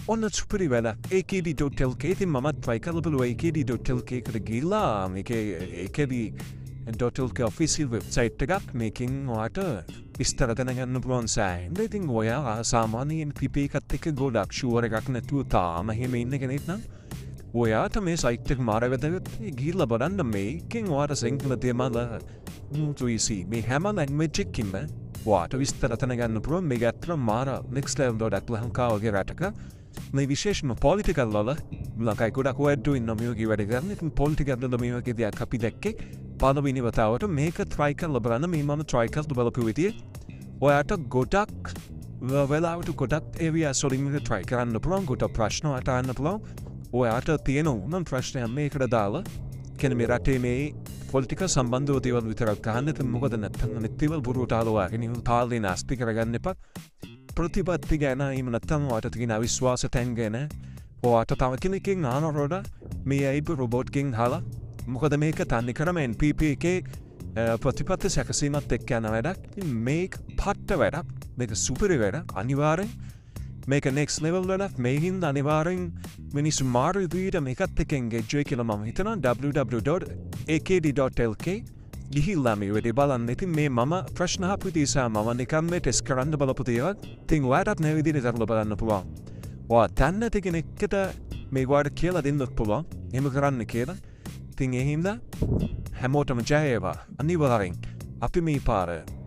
ඔන්න සුපරි වැඩක් AKD.lk ඉතින් මමත් try කරලා බලුවා AKD.lk එකට ගිහිල්ලා මේකේ .lk official website එකක් මේකෙන් ඔයාට විස්තර දැනගන්න පුළුවන් සෑහෙන්න. ඉතින් ඔයා සාමාන්‍යයෙන් PP එකත් එක්ක ගොඩක් ෂුවර් එකක් නැතුව තාම එහෙම ඉන්න කෙනෙක් නම් ඔයාට මේ සයිට් එක මාර වැදගත්. ගිහිල්ලා බලන්න මේකෙන් ඔයාට සිංහල දේමල මේ හැම ලැන්ග්වේජ් එකකින්ම ඔයාට විස්තර දැනගන්න පුළුවන්. මේක ඇත්තටම මාර next level ගොඩක් ලංකාවගේ රටක මේ විශේෂම පොලිටිකල් වල ලංකාවේ ගොඩක් වැඩ ඉන්න මියෝගේ වැඩ කරන. ඉතින් පොලිටිකල් වල මේ වගේ දෙයක් අපි දැක්කේ පළවෙනි වතාවට. මේක try කරලා බලන්න. මේ මම try කරලා බලපු විදිය ඔයාට ගොඩක් වෙලාවට ගොඩක් areas වලින් මේක try කරන්න පුළුවන්. ගොඩක් ප්‍රශ්න ඔයාට අහන්න පුළුවන්. ඔයාට තියෙන උනම් ප්‍රශ්නයක් මේකට දාලා කියන්නේ මේ රටේ මේ පොලිටිකල් සම්බන්ධව දේවල් විතරක් අහන්න. මොකද නැත්නම් අනිත් දේවල් බොරුවට අහලා වගේ පාලනේ නැස්ති කරගන්න එපා. ප්‍රතිපත්ති ගැන එහෙම නැත්නම් ඔයාට තියෙන අවිශ්වාස තැන් ගැන ඔයාට තව කෙනෙක්ගෙන් අහනකොට මේ අයිබ රොබෝට්ගෙන් අහලා මොකද මේක තන්නේ කරම NPP එකේ ප්‍රතිපත්ති සැකසීමත් එක්ක යන වැඩක්. මේක පට්ට වැඩක්. මේක සුපිරි වැඩක්. අනිවාර්යෙන් මේක next level වැඩක්. මේකින් අනිවාර්යෙන් මිනිස්සු මාරු විදිහට මේකත් එක්ක engage වෙයි කියලා මම හිතනවා. www.akd.lk ගිහිල්ලා මේ වැඩේ බලන්න. ඉතින් මේ මම ප්‍රශ්න අහපු නිසා මම නිකන් මේ ටෙස්ට් කරන්න බලපු දේවල්. ඉතින් ඔයාටත් මේ විදිහට කරලා බලන්න පුළුවන්. ඔයා දන්න කෙනෙක්ට මේ ඔයාට කියලා දෙන්නත් පුළුවන්. එහෙම කරන්න කියලා. ඉතින් ඒ හින්දා හැමෝටම ජය වේවා. අනිවාර්යෙන් අපි මේ පාර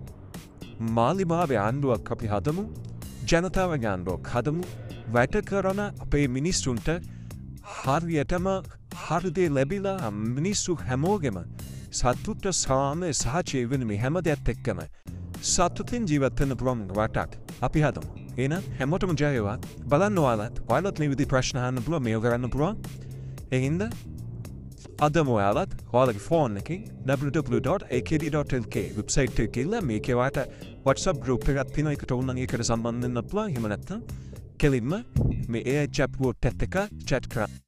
මාලිමාවේ ආණ්ඩුවක් අපි හදමු. ජනතාවගේ ආණ්ඩුවක් හදමු. වැඩ කරන අපේ මිනිස්සුන්ට හරියටම හරිදේ ලැබිලා මිනිස්සු හැමෝගෙම සතුට සාමය සහජීවී වෙන මේ හැම දෙයක් එක්කම සතුටින් ජීවත් වෙන්න පුළුවන් රටක් අපි හදමු. එහෙනම් හැමෝටම ජය වේවා. බලන්න ඔයාලත් මේ විදිහේ ප්‍රශ්න අහන්න පුළුවන්. මේක කරන්න පුළුවන්. ඒ හින්දා අදම ඔයාලත් ඔයාලගේ ෆෝන් එකකින් www.akd.lk වෙබ්සයිට් එකේ ගිහලා මේකේ ඔයාට WhatsApp group එකක් තියෙනවා. ඒකට ඕනනම් ඒකට සම්බන්ධ වෙන්න පුළුවන්. එහෙම නැත්නම් කෙලින්ම මේ AI chat bot එකත් chat කරන්න.